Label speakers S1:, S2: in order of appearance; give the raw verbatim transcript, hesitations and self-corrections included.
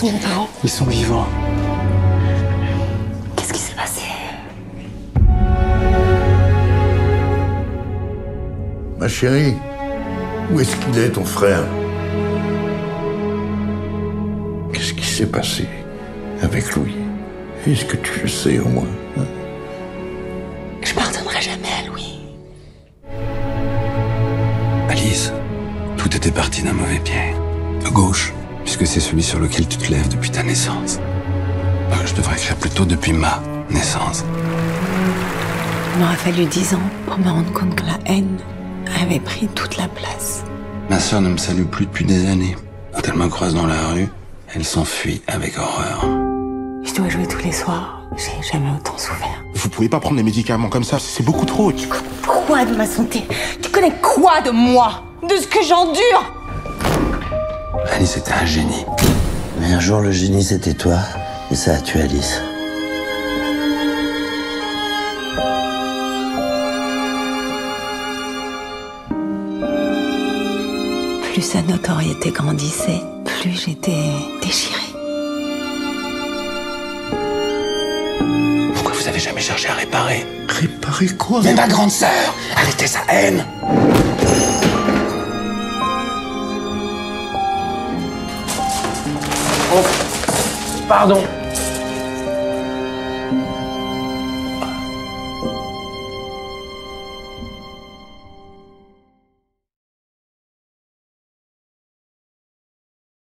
S1: sont mes parents?
S2: Ils sont vivants.
S1: Qu'est-ce qui s'est passé?
S3: Ma chérie, où est-ce qu'il est, ton frère? Qu'est-ce qui s'est passé avec Louis? Est-ce que tu le sais au moins, hein?
S1: Je pardonnerai jamais à Louis.
S2: Alice, tout était parti d'un mauvais pied. De gauche, puisque c'est celui sur lequel tu te lèves depuis ta naissance. Euh, je devrais écrire plutôt depuis ma naissance.
S1: Il m'aurait fallu dix ans pour me rendre compte que la haine avait pris toute la place.
S2: Ma sœur ne me salue plus depuis des années. Quand elle me croise dans la rue, elle s'enfuit avec horreur.
S1: Je dois jouer tous les soirs. J'ai jamais autant souffert.
S4: Vous pouvez pas prendre des médicaments comme ça, c'est beaucoup trop.
S1: Tu connais quoi de ma santé? Tu connais quoi de moi? De ce que j'endure?
S2: Alice était un génie.
S5: Mais un jour, le génie, c'était toi. Et ça a tué Alice.
S1: Plus sa notoriété grandissait, plus j'étais déchirée.
S2: Pourquoi vous avez jamais cherché à réparer?
S3: Réparer quoi?
S2: Mais ma grande sœur, arrêtez sa haine.
S6: Oh, pardon.